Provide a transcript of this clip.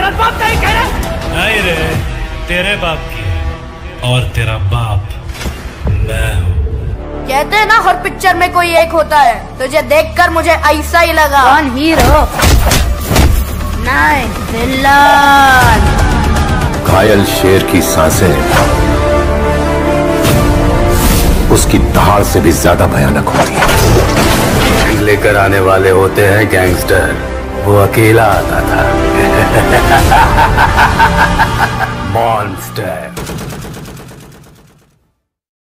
मेरा बाप नहीं कह रहे? नहीं रे, तेरे बाप की है और तेरा बाप मैं हूँ। कहते हैं ना हर पिक्चर में कोई एक होता है, तुझे देखकर मुझे ऐसा ही लगा। कौन हीरो? नहीं, विलन। घायल शेर की सांसें उसकी दहाड़ से भी ज्यादा भयानक होती है। लेकर आने वाले होते हैं गैंगस्टर, वो अकेला आता था। मॉन्स्टर।